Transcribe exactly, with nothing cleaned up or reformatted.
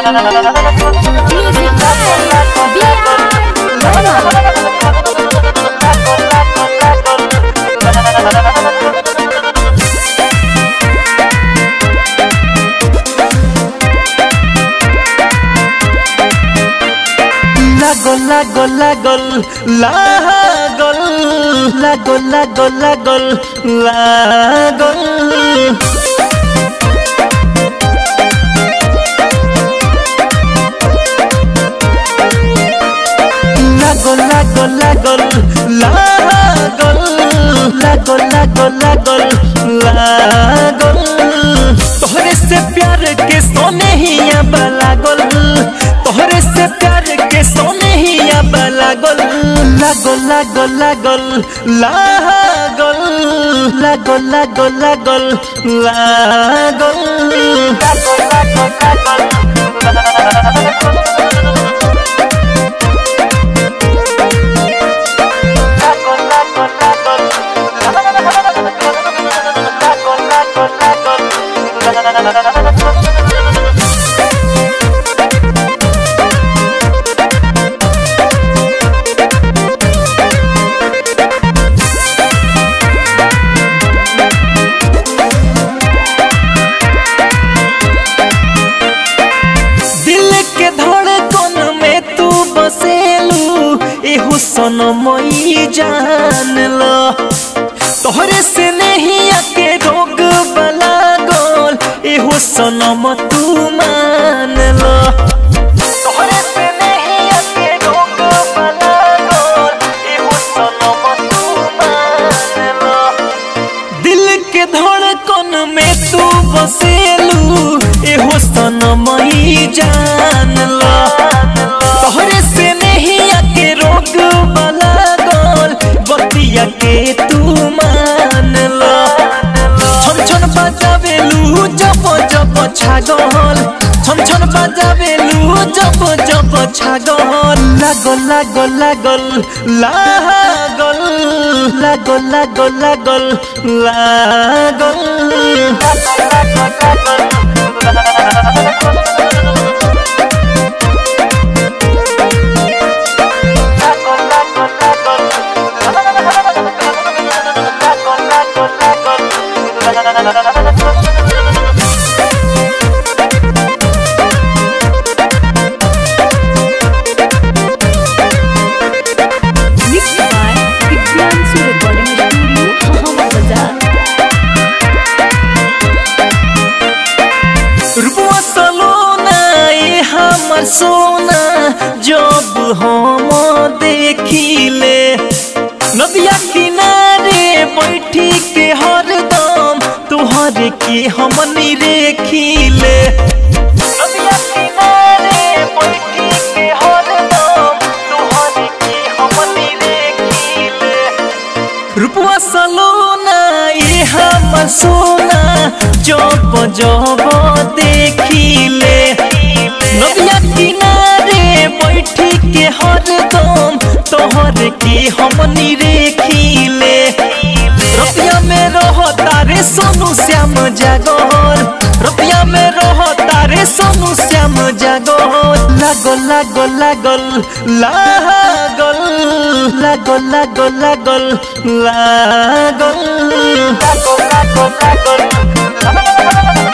लागल लागल लागल लागल लागल लागल लागल लागल लागल लागल लागल लागल लागल लागल लागल तोहरे से प्यार के सोने ही अब लागल तोहरे से प्यार के सोने ही अब लागल लागल लागल लागल लागल लागल लागल लागल लागल सनमई जान लो तोहरे से नहीं आके रोग बला गोल एहो सनम तू मान लो तोहरे से नहीं आके रोग बला गोल एहो सनम तू मान लो दिल के धड़कन में तू बसेलू एहो सनमई जान लो तोहरे से नहीं आके रोग बतिया के तू मान लो छन छन बजावेलू जब जब छागल छन छन बजावेलू जब जब छागल लागल लागल लागल लागल लागल लागल लागल लागल सोना जब हम देखिले नदिया किनारे बैठी के हरदम तुहर के हमनी रेखिले नदिया किनारे बैठी के हरदम तुहर के हमनी रेखिले रूपवा सलोना ये हमर सोना जब जब देखिले नदिया किनारे बैठी के हरदम तोहर के हमनी रेखिले रुपया में रहो तारे सोनू श्याम जागल रुपया में रहो तारे सोनू श्याम जागल लागल लागल लागल लागल लागल लागल लागल लागल लागल लागल